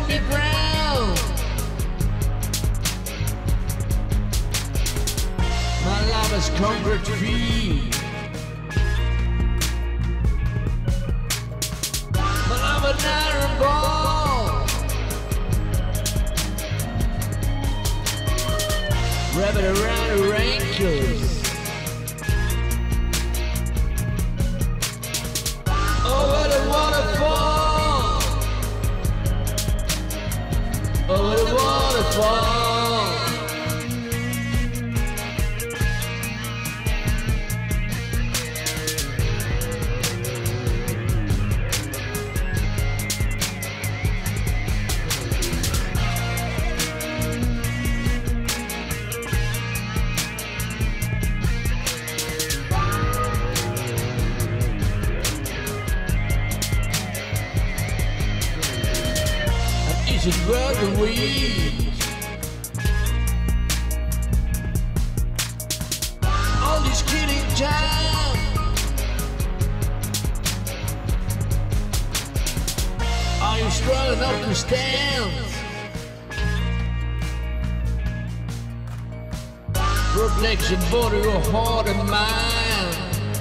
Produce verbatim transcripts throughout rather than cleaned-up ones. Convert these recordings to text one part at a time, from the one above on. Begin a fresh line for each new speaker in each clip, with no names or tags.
the ground. My love has conquered feet. My love an iron ball. Wrap it around her ankles. Over the waterfall. Over the waterfall. It's worth the weeds. All this killing time. Are you strong enough to stand? Protection for your heart and mind.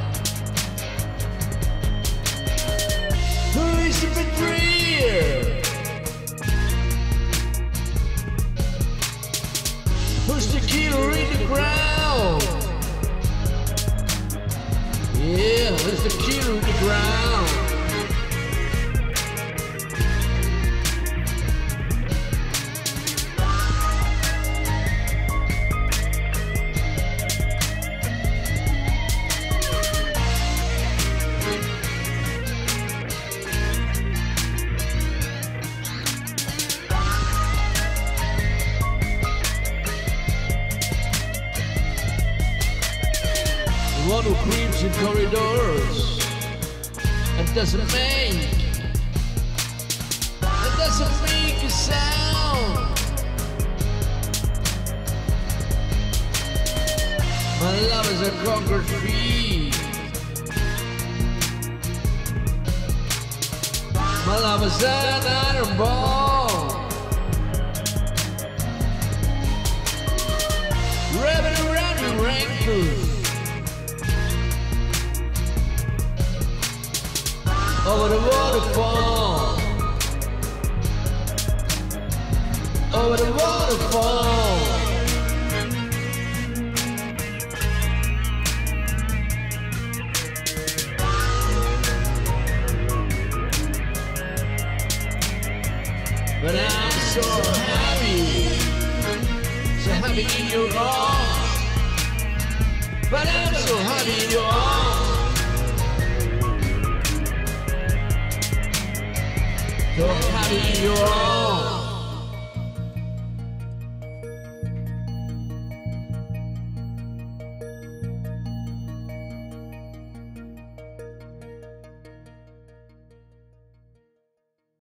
Who is the betrayer? Who's the killer in the ground? Yeah, who's the killer in the ground? One who creeps in corridors and doesn't make, and doesn't make a sound. My love is a conquered feet. My love is an iron ball. Wrapping around your ankles. Over the waterfall. Over the waterfall. But I'm so happy, so happy in your arms. But I'm so happy in your arms. So happy in your arms.